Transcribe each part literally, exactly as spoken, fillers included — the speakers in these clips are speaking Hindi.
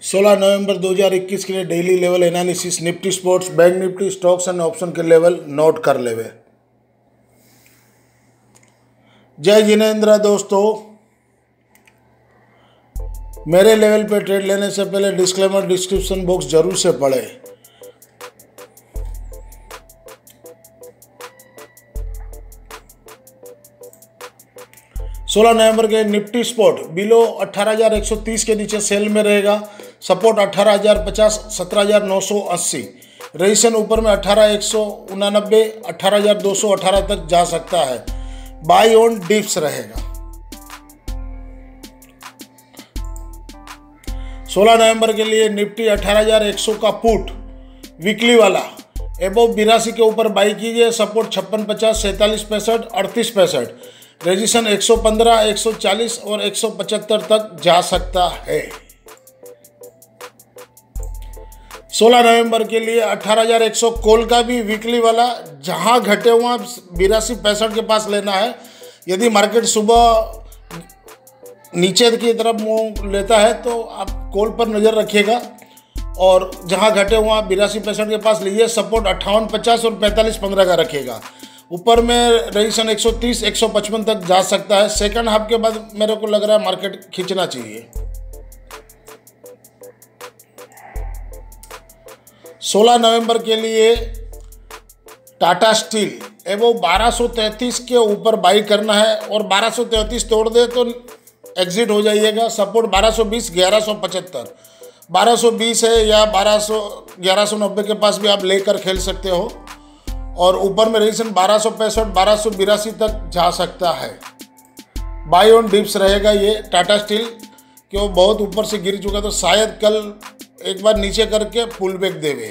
सोलह नवंबर दो हज़ार इक्कीस के लिए daily level analysis Nifty sports bank Nifty stocks and option के लेवल नोट कर लेवे। जय जिनेंद्र दोस्तों, मेरे लेवल पे ट्रेड लेने से पहले डिस्क्लेमर डिस्क्रिप्शन बॉक्स जरूर से पढ़े। सोलह नवंबर के निफ्टी स्पॉट बिलो अठारह हज़ार एक सौ तीस के नीचे सेल में रहेगा। सपोर्ट अठारह हज़ार पचास, सत्रह हज़ार नौ सौ अस्सी। रेजिस्टेंस ऊपर में अठारह एक सौ उनानबे, अठारह हज़ार दो सौ अठारह तक जा सकता है। बाई ऑन डिप्स रहेगा। सोलह नवंबर के लिए निफ्टी अठारह हज़ार एक सौ का पुट वीकली वाला एबोव बिरासी के ऊपर बाई कीजिए। सपोर्ट छप्पन पचास, सैंतालीस पैंसठ, अड़तीस पैंसठ। रेजिस्टेंस एक सौ पंद्रह, एक सौ चालीस और एक सौ पचहत्तर तक जा सकता है। सोलह नवंबर के लिए अठारह हज़ार एक सौ कॉल का भी वीकली वाला, जहां घटे वहां बिरासी पैंसठ के पास लेना है। यदि मार्केट सुबह नीचे की तरफ मुंह लेता है तो आप कॉल पर नज़र रखिएगा और जहां घटे वहां बिरासी पैंसठ के पास लीजिए। सपोर्ट अट्ठावन पचास और पैंतालीस पंद्रह का रखिएगा। ऊपर में रेजिस्टेंस एक सौ तीस, एक सौ पचपन तक जा सकता है। सेकंड हाफ के बाद मेरे को लग रहा है मार्केट खींचना चाहिए। सोलह नवंबर के लिए टाटा स्टील एवं बारह सौ तैंतीस के ऊपर बाई करना है और बारह सौ तैंतीस तोड़ दे तो एग्जिट हो जाइएगा। सपोर्ट बारह सौ बीस, ग्यारह सौ पचहत्तर, बारह सौ बीस है या बारह सौ ग्यारह सौ नब्बे के पास भी आप लेकर खेल सकते हो। और ऊपर में रेजिस्टेंस बारह सौ पैंसठ, बारह सौ बिरासी तक जा सकता है। बाई ऑन डिप्स रहेगा ये टाटा स्टील, क्यों बहुत ऊपर से गिर चुका तो शायद कल एक बार नीचे करके पुल बैक देवे।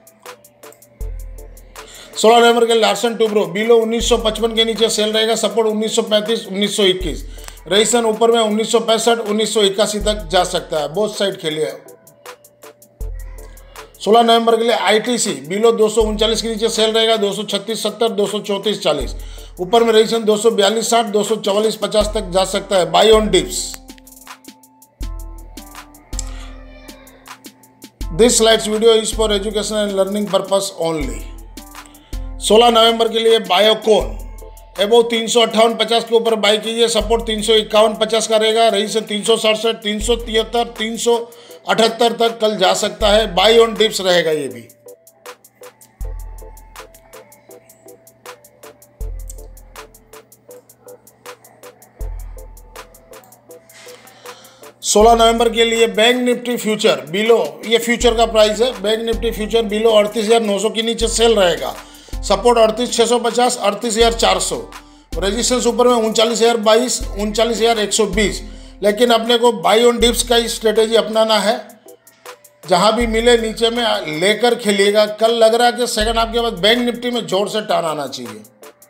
सोलह नवंबर के लार्सन टुब्रो बिलो उन्नीस सौ पचपन के नीचे सेल रहेगा। सपोर्ट उन्नीस सौ पैंतीस, उन्नीस सौ इक्कीस। रेजिस्टेंस ऊपर में उन्नीस सौ पैंसठ, उन्नीस सौ इक्यासी तक जा सकता है। बोथ साइड खेलिए। सोलह नवंबर के लिए आईटीसी बिलो दो सौ उनचालीस के नीचे सेल रहेगा। दो सौ छत्तीस सत्तर, दो सौ चौंतीस चालीस। ऊपर में रेजिस्टेंस दो सौ बयालीस साठ, दो सौ चौवालीस पचास तक जा सकता है। Buy on dips. This slides video is for education and learning purpose only. सोलह नवंबर के लिए बायोकॉन एबो तीन सौ अट्ठावन पचास के ऊपर बाई कीजिए। सपोर्ट तीन सौ इक्यावन पचास का रहेगा। रेजिस्टेंस तीन सौ सड़सठ, तीन सौ तिहत्तर, तीन सौ अठहत्तर तक कल जा सकता है। बाई ऑन डिप्स रहेगा ये भी। सोलह नवंबर के लिए बैंक निफ्टी फ्यूचर बिलो, ये फ्यूचर का प्राइस है। बैंक निफ्टी फ्यूचर बिलो अड़तीस हज़ार नौ सौ के नीचे सेल रहेगा। सपोर्ट अड़तीस छः सौ पचास, अड़तीस हज़ार चार सौ। रेजिस्टेंस ऊपर में उनचालीस हज़ार बाईस, उनचालीस हज़ार एक सौ बीस। लेकिन अपने को बाई ऑन डिप्स का ही स्ट्रेटेजी अपनाना है। जहां भी मिले नीचे में लेकर खेलिएगा। कल लग रहा है कि सेकंड हाफ के बाद बैंक निफ्टी में जोर से टर्न आना चाहिए।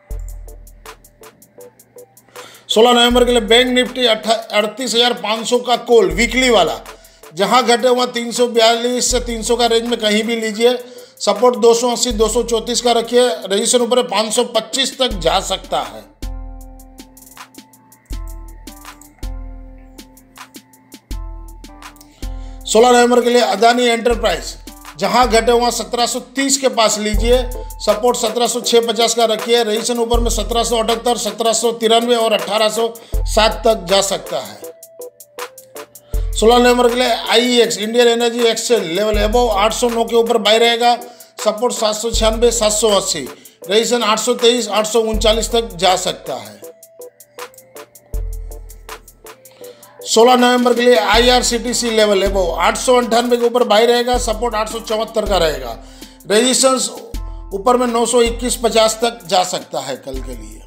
सोलह नवंबर के लिए बैंक निफ्टी अड़तीस हज़ार पाँच सौ का कॉल वीकली वाला, जहां घटे वहां तीन सौ बयालीस से तीन सौ का रेंज में कहीं भी लीजिए। सपोर्ट दो सौ अस्सी, दो सौ चौंतीस का रखिए। रेजिस्टेंस ऊपर पाँच सौ पच्चीस तक जा सकता है। सोलह नवंबर के लिए अदानी एंटरप्राइज, जहां घटे वहां सत्रह सौ तीस के पास लीजिए। सपोर्ट सत्रह सौ छः पचास का रखिए। रेजिस्टेंस ऊपर में सत्रह सौ अठहत्तर, सत्रह सौ तिरानवे और अठारह सौ सात तक जा सकता है। सोलह नवंबर के लिए IEX Indian energy exchange level above आठ सौ नौ के ऊपर बाई रहेगा। सपोर्ट सात सौ छियानवे, सात सौ अस्सी। रेजिस्टेंस आठ सौ तेईस, आठ सौ उनचालीस तक जा सकता है। सोलह नवंबर के लिए आईआरसीटीसी लेवल एबोव आठ सौ अंठानवे के ऊपर बाई रहेगा। सपोर्ट आठ सौ चौहत्तर का रहेगा। रेजिस्टेंस ऊपर में नौ सौ इक्कीस पचास तक जा सकता है कल के लिए।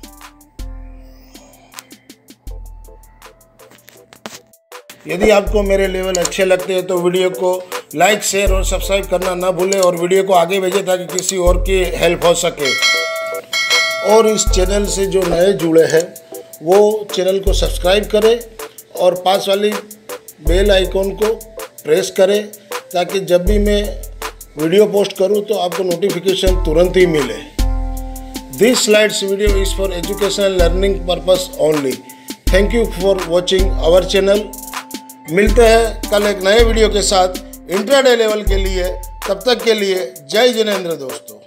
यदि आपको मेरे लेवल अच्छे लगते हैं तो वीडियो को लाइक, शेयर और सब्सक्राइब करना ना भूलें और वीडियो को आगे भेजें ताकि किसी और की हेल्प हो सके। और इस चैनल से जो नए जुड़े हैं वो चैनल को सब्सक्राइब करें और पास वाली बेल आइकॉन को प्रेस करें ताकि जब भी मैं वीडियो पोस्ट करूं तो आपको नोटिफिकेशन तुरंत ही मिले। This slides video is for education and learning purpose only. Thank you for watching our channel. मिलते हैं कल एक नए वीडियो के साथ इंट्राडे लेवल के लिए। तब तक के लिए जय जिनेंद्र दोस्तों।